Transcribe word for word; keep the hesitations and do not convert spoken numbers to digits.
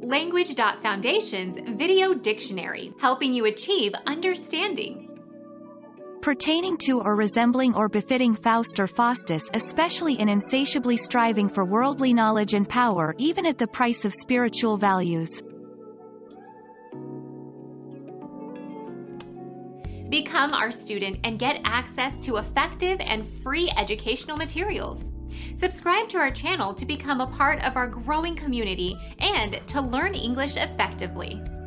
Language Foundation's Video Dictionary, helping you achieve understanding. Pertaining to or resembling or befitting Faust or Faustus, especially in insatiably striving for worldly knowledge and power even at the price of spiritual values. Become our student and get access to effective and free educational materials. Subscribe to our channel to become a part of our growing community and to learn English effectively.